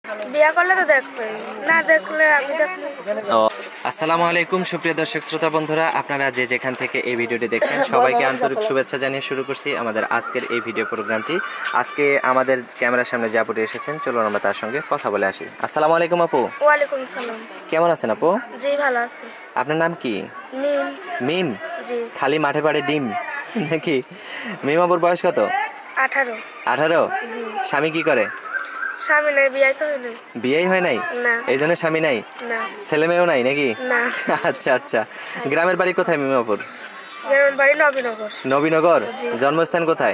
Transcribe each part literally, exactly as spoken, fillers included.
বিয়া করলে তো দেখবে, না দেখলে আমি দেখব। আসসালামু আলাইকুম সুপ্রিয় দর্শক শ্রোতা বন্ধুরা, আপনারা যে যেখান থেকে এই ভিডিওটি দেখছেন সবাইকে আন্তরিক শুভেচ্ছা জানিয়ে শুরু করছি আমাদের আজকের এই ভিডিও প্রোগ্রামটি। আজকে আমাদের ক্যামেরার সামনে যে আপুটি এসেছেন, চলুন আমরা তার সঙ্গে কথা বলে আসি। আসসালামু আলাইকুম আপু। ওয়ালাইকুম সালাম। কেমন আছেন আপু? জি ভালো আছি। আপনার নাম কি? মিম। মিম? জি। খালি মাঠে পাড়ে ডিম নাকি? মিম আপুর বয়স কত? আঠারো। আঠারো? স্বামী কি করে? স্বামী নাই, বিয়ে তো হয়নি। বিয়েই হয় নাই? না। এই জন্য স্বামী নাই? না। ছেলে মেয়েও নাই নাকি? না। আচ্ছা আচ্ছা। গ্রামের বাড়ি কোথায় মিমাপুর? গ্রামের বাড়ি নবীনগর। নবীনগর? জি। জন্মস্থান কোথায়?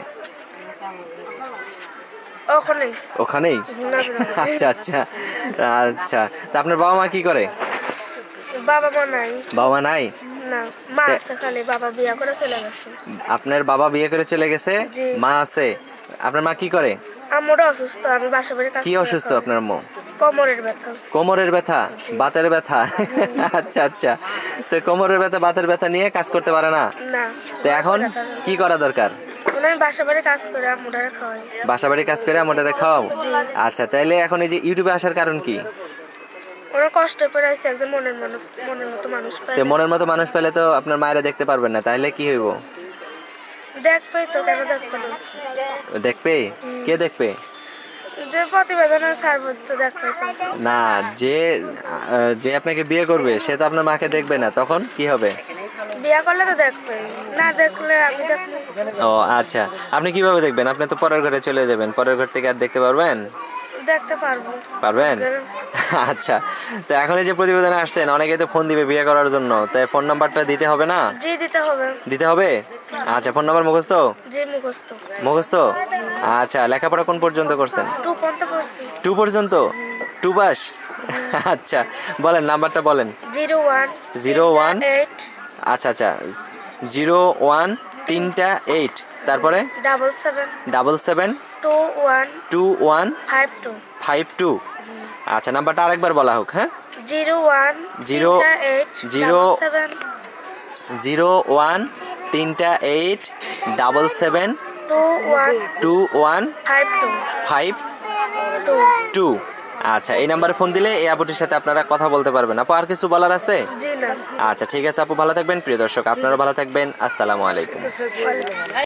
ওখানেই। ওখানেই? নবীনগর। আচ্ছা আচ্ছা আচ্ছা। তা আপনার বাবা মা কি করে? বাবা মা নাই। বাবা মা নাই? না, মা আছে খালি, বাবা বিয়ে করে চলে গেছে। আপনার বাবা বিয়ে করে চলে গেছে, জি। মা আছে। আপনার মা কি করে? আমারও অসুস্থ, আমি বাসা বাড়ি কাজ কি করি। অসুস্থ আপনার আম্মু? কোমরের ব্যথা। কোমরের ব্যথা, বাতের ব্যথা? আচ্ছা আচ্ছা। তো কোমরের ব্যথা বাতের ব্যথা নিয়ে কাজ করতে পারে না? না। তো এখন কি করা দরকার? আমি বাসা বাড়ি কাজ করে আমুডারে খাওয়াই। বাসা বাড়ি কাজ করে আমাদের খাওয়াও? জি। আচ্ছা, তাইলে এখন এই যে ইউটিউবে আসার কারণ কি? ওরা কষ্ট করে আছে, একজন মনের মানুষ, মনের মতো মানুষ তো পাইলে। মনের মতো মানুষ পেলে তো আপনার মায়েরা দেখতে পারবেন না, তাইলে কি হইব? দেখবে তো, কেন দেখবে না? দেখবে? কে দেখবে? যে প্রতিবেদনের সার্বত্র দেখবে তো। না, যে আহ, যে আপনাকে বিয়ে করবে সে তো আপনার মাকে দেখবে না, তখন কি হবে? বিয়ে করলে তো দেখবে, না দেখলে আমি দেখবো। ও আচ্ছা। আপনি কিভাবে দেখবেন? আপনি তো পরের ঘরে চলে যাবেন, পরের ঘর থেকে আর দেখতে পারবেন? দেখতে পারবো। পারবেন? আচ্ছা। তো এখন এই যে প্রতিবেদনে আসছেন, অনেকেই তো ফোন দিবে বিয়ে করার জন্য, তাই ফোন নাম্বারটা দিতে হবে না? জি দিতে হবে। দিতে হবে? আচ্ছা, ফোন নাম্বার মুখস্থ? জি মুখস্থ। মুখস্থ? আচ্ছা, লেখাপড়া কোন পর্যন্ত করছেন? টু পর্যন্ত পড়ছি। টু পর্যন্ত? Two pass? আচ্ছা, বলেন নাম্বারটা বলেন। Zero one zero one eight আচ্ছা আচ্ছা, জিরো ওয়ান তিনটা এইট, তারপরে double seven double seven two one two one five two. Five two. আচ্ছা, নাম্বারটা আরেকবার বলা হোক। হ্যাঁ, zero one zero eight zero seven zero one তিনটা eight double seven two one two one five two five two. Two. আচ্ছা, এই নাম্বারে ফোন দিলে এই আপুটির সাথে আপনারা কথা বলতে পারবেন। আপু, আর কিছু বলার আছে? জি না। আচ্ছা, ঠিক আছে আপু, ভালো থাকবেন। প্রিয় দর্শক, আপনারা ভালো থাকবেন। আসসালামু আলাইকুম।